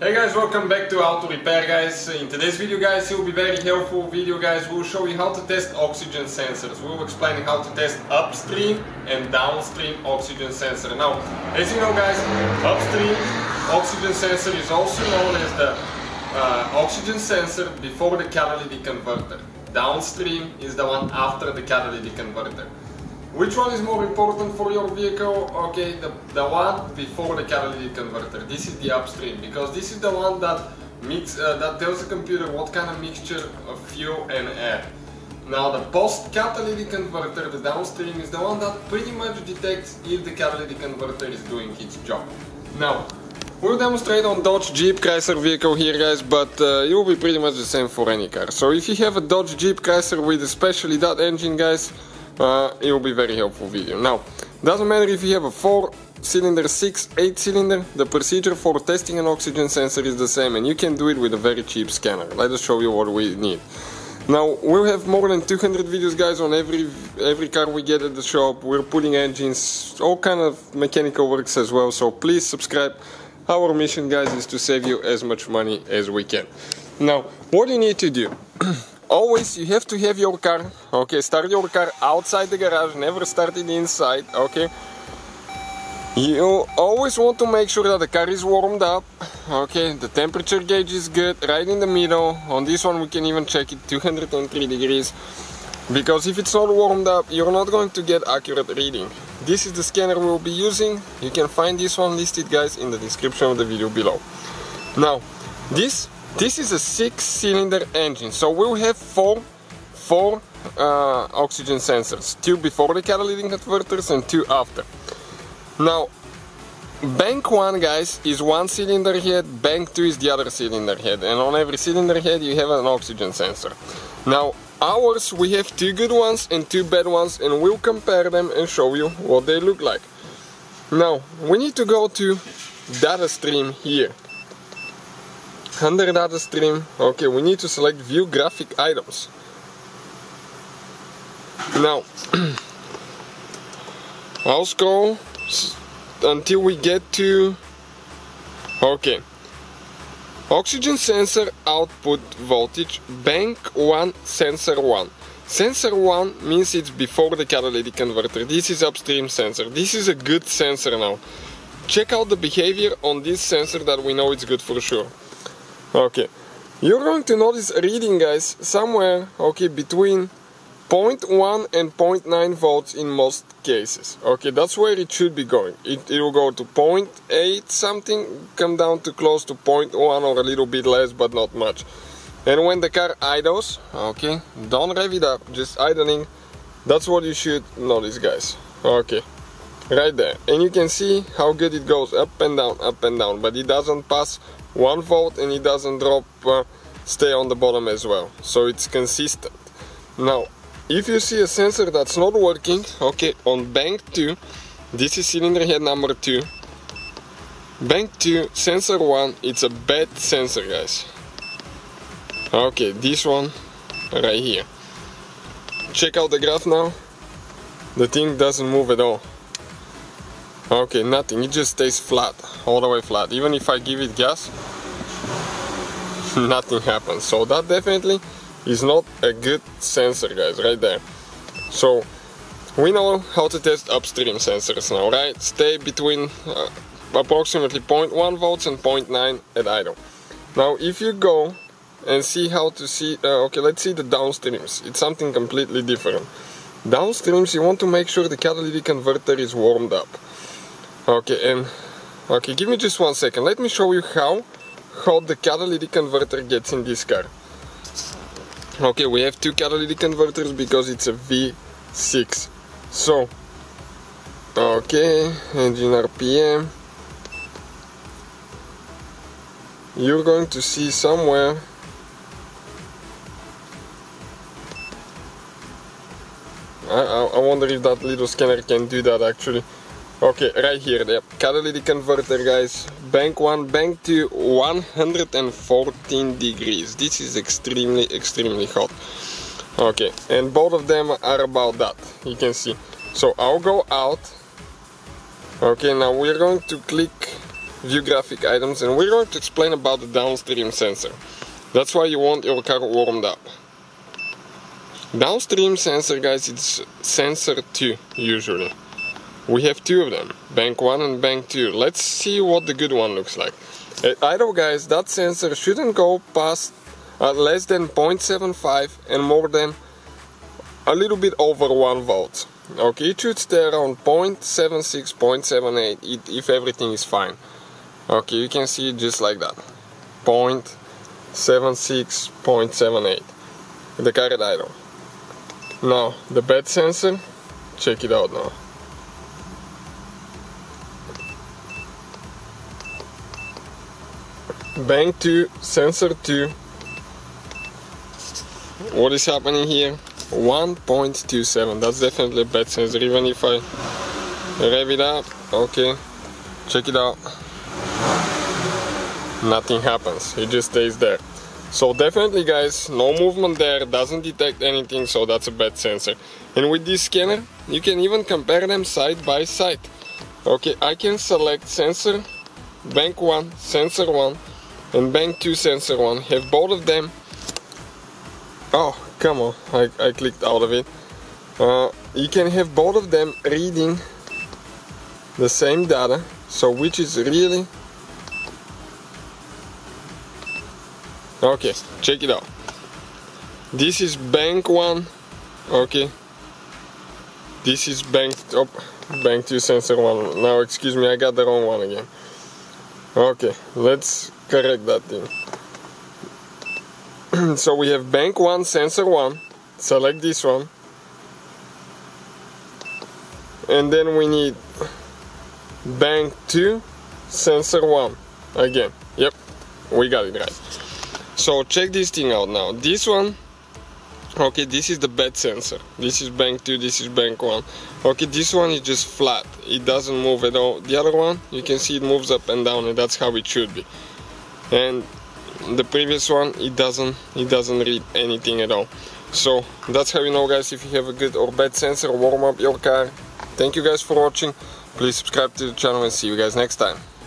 Hey guys, welcome back to How to Repair guys. In today's video guys, it will be very helpful video guys. We'll show you how to test oxygen sensors. We'll explain how to test upstream and downstream oxygen sensor. Now, as you know guys, upstream oxygen sensor is also known as the oxygen sensor before the catalytic converter. Downstream is the one after the catalytic converter. Which one is more important for your vehicle? Okay, the one before the catalytic converter. This is the upstream, because this is the one that tells the computer what kind of mixture of fuel and air. Now the post-catalytic converter, the downstream, is the one that pretty much detects if the catalytic converter is doing its job. Now, we'll demonstrate on Dodge, Jeep, Chrysler vehicle here guys, but it will be pretty much the same for any car. So if you have a Dodge, Jeep, Chrysler with especially that engine guys, it will be very helpful video. Now, doesn't matter if you have a 4-cylinder, 6, 8-cylinder, the procedure for testing an oxygen sensor is the same, and you can do it with a very cheap scanner. Let us show you what we need. Now, we'll have more than 200 videos guys on every car we get at the shop. We're putting engines, all kind of mechanical works as well, so please subscribe. Our mission guys is to save you as much money as we can. Now, what you need to do? Always you have to have your car, okay, start your car outside the garage, never start it inside, okay. You always want to make sure that the car is warmed up, okay, the temperature gauge is good, right in the middle. On this one we can even check it 203 degrees, because if it's not warmed up, you're not going to get accurate reading. This is the scanner we'll be using. You can find this one listed guys in the description of the video below. Now, this is a 6-cylinder engine, so we'll have four oxygen sensors, 2 before the catalytic converters and 2 after. Now, bank 1 guys is 1 cylinder head, bank 2 is the other cylinder head, and on every cylinder head you have an oxygen sensor. Now, ours we have 2 good ones and 2 bad ones, and we'll compare them and show you what they look like. Now, we need to go to data stream here. Under data stream, okay, we need to select view graphic items. Now, I'll scroll until we get to, okay, oxygen sensor output voltage, bank 1, sensor 1. Sensor 1 means it's before the catalytic converter. This is upstream sensor. This is a good sensor now. Check out the behavior on this sensor that we know it's good for sure. Okay, you're going to notice a reading guys somewhere, okay, between 0.1 and 0.9 volts in most cases. Okay, that's where it should be going. It will go to 0.8 something, come down to close to 0.1 or a little bit less, but not much. And when the car idles, okay, don't rev it up, just idling, that's what you should notice guys. Okay, right there. And you can see how good it goes up and down, but it doesn't pass 1 volt and it doesn't drop, stay on the bottom as well, so it's consistent. Now, if you see a sensor that's not working, okay, on bank 2, this is cylinder head number 2, bank 2, sensor 1, it's a bad sensor guys. Okay, this one right here. Check out the graph now, the thing doesn't move at all. Okay, nothing, it just stays flat, all the way flat. Even if I give it gas, nothing happens. So that definitely is not a good sensor guys, right there. So, we know how to test upstream sensors now, right? Stay between approximately 0.1 volts and 0.9 at idle. Now, if you go and see how to see, okay, let's see the downstreams. It's something completely different. Downstreams, you want to make sure the catalytic converter is warmed up. Okay, and okay, give me just 1 second. Let me show you how hot the catalytic converter gets in this car. Okay, we have 2 catalytic converters because it's a V6. So, okay, engine RPM. You're going to see somewhere. I wonder if that little scanner can do that actually. Okay, right here, the catalytic converter guys, bank 1, bank 2, 114 degrees. This is extremely hot. Okay, and both of them are about that, you can see. So I'll go out. Okay, now we're going to click view graphic items, and we're going to explain about the downstream sensor. That's why you want your car warmed up. Downstream sensor, guys, it's sensor 2 usually. We have 2 of them, bank 1 and bank 2. Let's see what the good one looks like. At idle, guys, that sensor shouldn't go past less than 0.75 and more than a little bit over 1 volt. Okay, it should stay around 0.76, 0.78 if everything is fine. Okay, you can see it just like that. 0.76, 0.78. The car at idle. Now, the bed sensor, check it out now. Bank 2, sensor 2. What is happening here? 1.27. That's definitely a bad sensor. Even if I rev it up, okay, check it out. Nothing happens. It just stays there. So definitely, guys, no movement there, doesn't detect anything, so that's a bad sensor. And with this scanner, you can even compare them side by side. Okay, I can select sensor bank 1, sensor 1, and bank 2, sensor 1. Have both of them. Oh, come on, I clicked out of it. You can have both of them reading the same data, so which is really... Okay, check it out. This is bank 1, okay. This is bank 2, sensor 1. Now, excuse me, I got the wrong one again. Okay, let's correct that thing. So we have bank 1, sensor 1. Select this one. And then we need bank 2, sensor 1. Again, yep, we got it right. So check this thing out now. This one, okay, this is the bed sensor. This is bank 2, this is bank 1. Okay, this one is just flat. It doesn't move at all. The other one, you can see it moves up and down, and that's how it should be. And the previous one, it doesn't read anything at all. So that's how you know, guys, if you have a good or bad sensor, warm up your car. Thank you guys for watching. Please subscribe to the channel and see you guys next time.